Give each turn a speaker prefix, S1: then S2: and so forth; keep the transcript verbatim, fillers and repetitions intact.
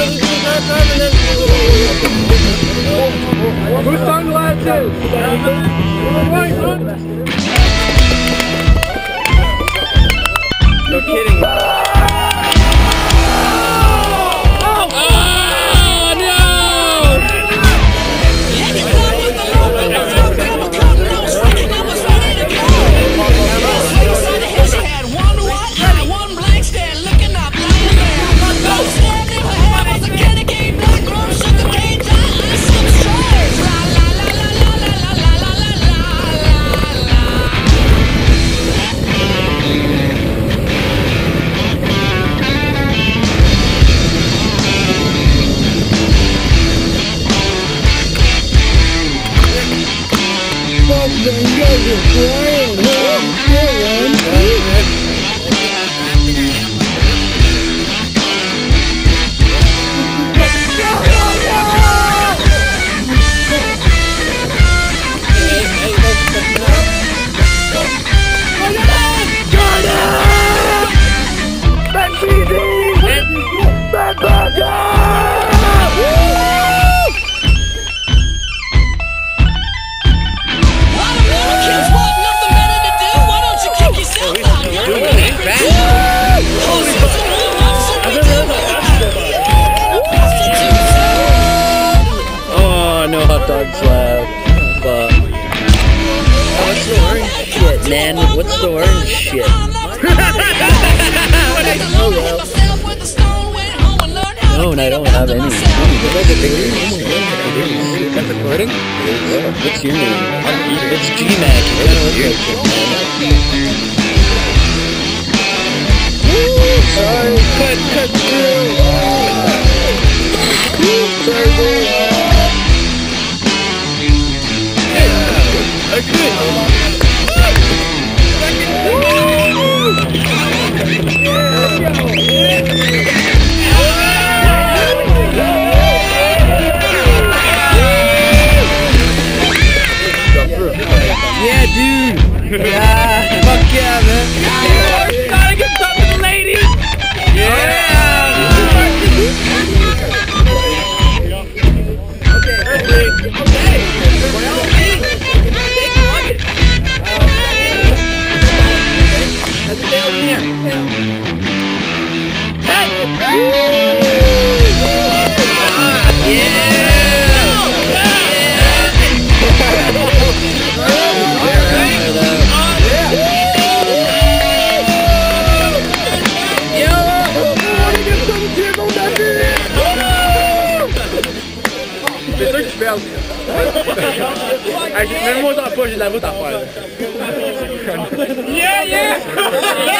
S1: Good sunglasses! No kidding.
S2: Dogs left, but what's the orange shit, man? What's the orange shit? Oh well. No, and I don't have any. Is that recording? What's your name? It's G-Mac. Sorry, cut, cut through. Sorry, yeah, dude. Yeah. Fuck yeah, man. Gotta get something to the ladies. Yeah. Okay, okay, okay. Let's stay over here. Hey. Aqui, mesmo montar a porra de levar, tá fora. Yeah, yeah!